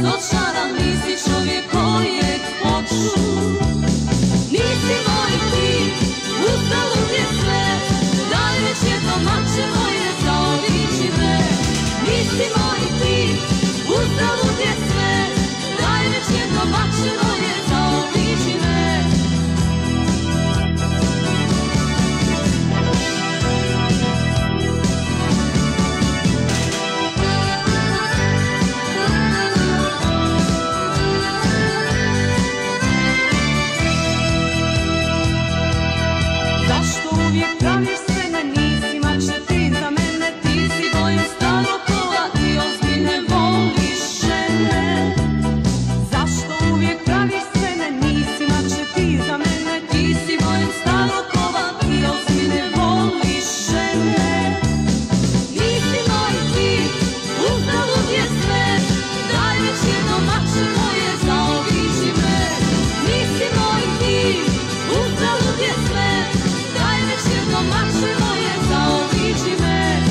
razočaran, nisi čovjek kojeg hoću. Nisi moj ti, uzalud je sve, daj već jednom mače moje, zaobiđi me. Nisi moj ti, uzalud je sve, daj već jednom mače moje, zaobiđi me. Uvijek praviš sve me, nisi mače ti za mene, ti si bojem starog kola i ozbiljne voliš žene. Zašto uvijek praviš sve me, nisi mače ti za mene, ti si bojem starog kola i ozbiljne voliš žene. Nisi moj ti, uzalud je sve, daj već jednom mače moje, zaobiđi me. Nisi moj ti, uzalud je sve, jednom mače moje, zaobiđi me.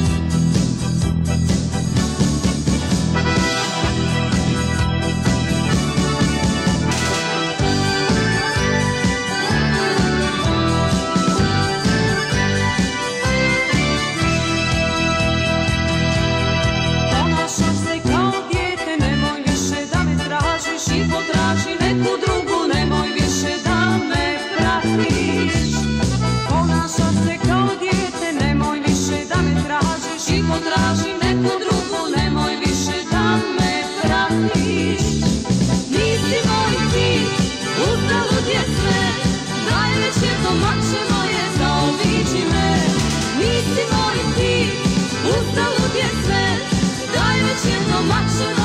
Ponašaš se kao dijete, nemoj više da me tražiš i potraži neku drugu, nemoj više da me pratiš. Ponašaš se kao dijete, nemoj više da me tražiš i potraži neku drugu, nemoj više da me pratiš. Nisi moj ti, uzalud je sve, daj već jednom mače moje, zaobiđi me. Nisi moj ti, uzalud je sve, daj već jednom mače moje.